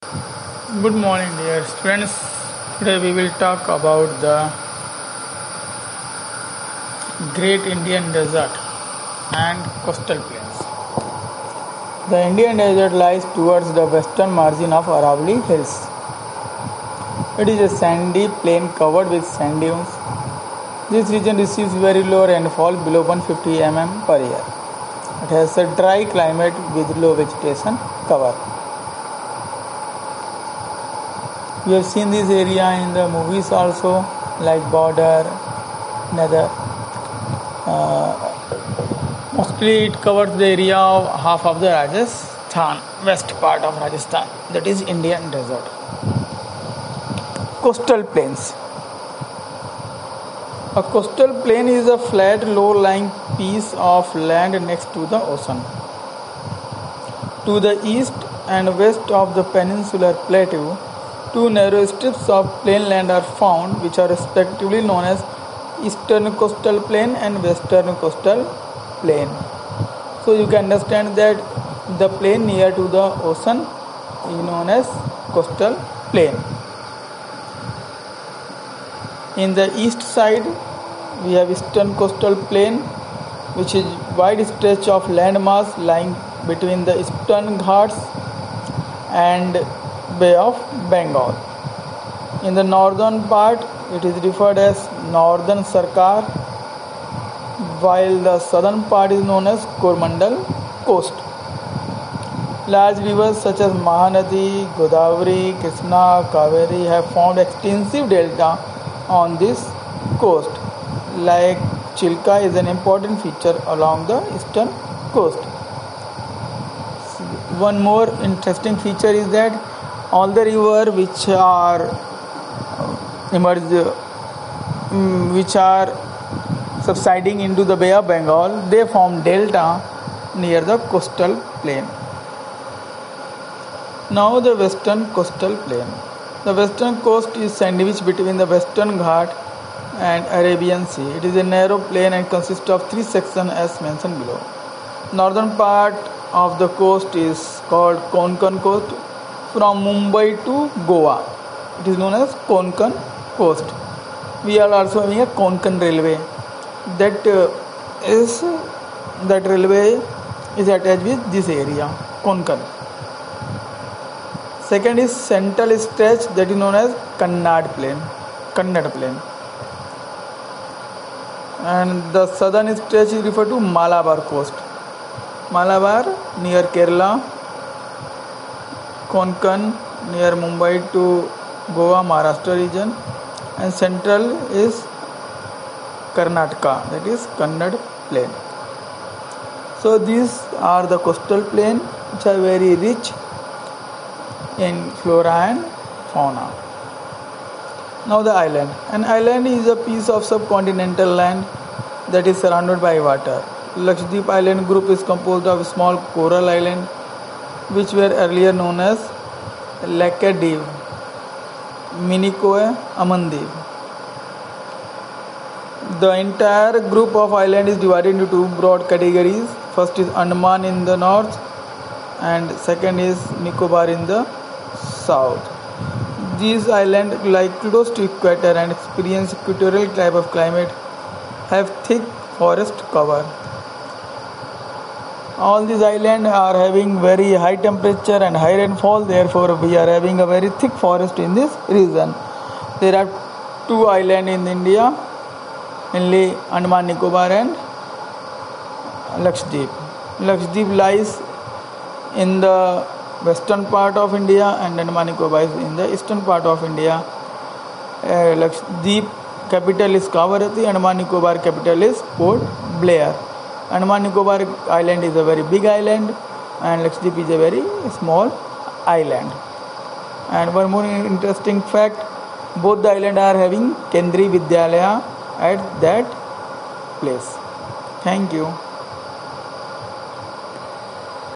Good morning, dear students. Today we will talk about the Great Indian Desert and coastal plains. The Indian Desert lies towards the western margin of Aravalli Hills. It is a sandy plain covered with sand dunes. This region receives very low rainfall below 150 mm per year. It has a dry climate with low vegetation cover. We have seen this area in the movies also, like Border, Nether. Mostly it covers the area of half of the Rajasthan, west part of Rajasthan, that is Indian desert. Coastal plains. A coastal plain is a flat, low-lying piece of land next to the ocean. To the east and west of the peninsular plateau, two narrow strips of plain land are found, which are respectively known as Eastern Coastal Plain and Western Coastal Plain. So you can understand that the plain near to the ocean is known as coastal plain. In the east side, we have Eastern Coastal Plain, which is wide stretch of landmass lying between the Eastern Ghats and Bay of Bengal. In the northern part, it is referred as Northern Sarkar, while the southern part is known as Coromandel Coast. Large rivers such as Mahanadi, Godavari, Krishna, Kaveri have formed extensive delta on this coast. Lake Chilka is an important feature along the eastern coast. One more interesting feature is that all the rivers which are subsiding into the Bay of Bengal, they form delta near the coastal plain. Now the Western Coastal Plain. The western coast is sandwiched between the Western Ghat and Arabian Sea. It is a narrow plain and consists of three sections as mentioned below. Northern part of the coast is called Konkan Coast. From Mumbai to Goa, it is known as Konkan Coast. We are also having a Konkan Railway. That railway is attached with this area, Konkan. Second is central stretch, that is known as Kannada Plain. And the southern stretch is referred to Malabar Coast. Malabar near Kerala, Konkan near Mumbai to Goa, Maharashtra region, and central is Karnataka, that is Kannada Plain. So these are the coastal plain which are very rich in flora and fauna. Now the island. An island is a piece of subcontinental land that is surrounded by water. Lakshadweep Island group is composed of small coral islands which were earlier known as Laccadive, Minicoy, Amandive. The entire group of islands is divided into two broad categories. First is Andaman in the north and second is Nicobar in the south. These islands lie close to equator and experience equatorial type of climate, have thick forest cover. All these islands are having very high temperature and high rainfall, therefore we are having a very thick forest in this region. There are two islands in India, mainly Andaman Nicobar and Lakshadweep. Lakshadweep lies in the western part of India and Andaman Nicobar is in the eastern part of India. Lakshadweep capital is Kavaratti, Andaman Nicobar capital is Port Blair. Andaman Nicobar island is a very big island and Lakshadweep is a very small island. And one more interesting fact, both the islands are having Kendriya Vidyalaya at that place. Thank you.